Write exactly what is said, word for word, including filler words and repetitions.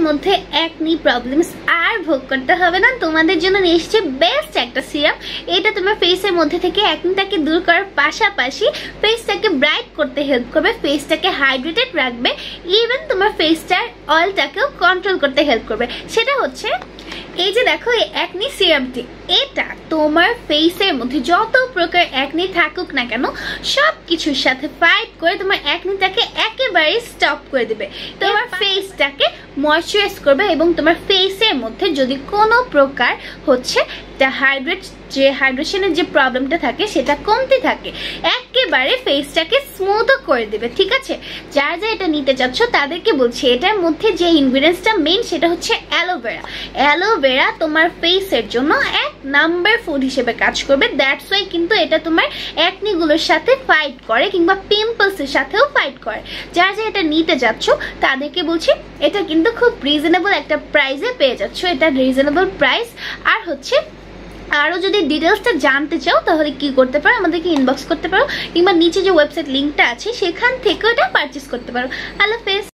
মধ্যে acne problems আর ভোগ করতে হবে না। তোমাদের জন্য নিয়ে এসেছে বেস্ট একটা সিরাম। এটা তোমার ফেসের মধ্যে থেকে একনিটাকে দূর করার পাশাপাশি ফেসটাকে ব্রাইট করতে হেল্প করবে, ফেসটাকে হাইড্রেটেড রাখবে, ইভেন তোমার ফেসটার অয়েলটাকেও কন্ট্রোল করতে হেল্প করবে। সেটা হচ্ছে এই যে দেখো এই একনি সিরামটি, এটা তোমার ফেসের মধ্যে যত প্রকার একনি থাকুক না কেন সব কিছুর সাথে ফাইট করে তোমার একনিটাকে একেবারে স্টপ করে দেবে। তোমার ফেসটাকে ময়শ্চারাইজ করবে এবং তোমার ফেসের মধ্যে যদি কোনো প্রকার হচ্ছে হাইড্রেট যে হাইড্রেশনের যে প্রবলেমটা থাকে সেটা কমতে থাকে, একেবারে ফেসটাকে স্মুথও করে দেবে। ঠিক আছে, যারা যা এটা নিতে চাচ্ছ তাদেরকে বলছি এটার মধ্যে যে ইনগ্রিডিয়েন্টসটা মেইন সেটা হচ্ছে অ্যালোভেরা। অ্যালোভেরা তোমার ফেসের জন্য এক নাম্বার ফুড হিসেবে কাজ করবে। দ্যাটস ওয়াই কিন্তু এটা তোমার অ্যাকনিগুলোর সাথে ফাইট করে কিংবা পিম্পলসের সাথেও ফাইট করে। যারা যা এটা নিতে যাচ্ছ তাদেরকে বলছি এটা কিন্তু খুব রিজনেবল একটা প্রাইসে পেয়ে যাচ্ছ। এটা রিজনেবল প্রাইস। আর হচ্ছে আরো যদি ডিটেলসটা জানতে চাও তাহলে কি করতে পারো, আমাদেরকে ইনবক্স করতে পারো কিংবা নিচে যে ওয়েবসাইট লিঙ্কটা আছে সেখান থেকে ওটা পারচেস করতে পারো। আল্লাহ হাফেজ।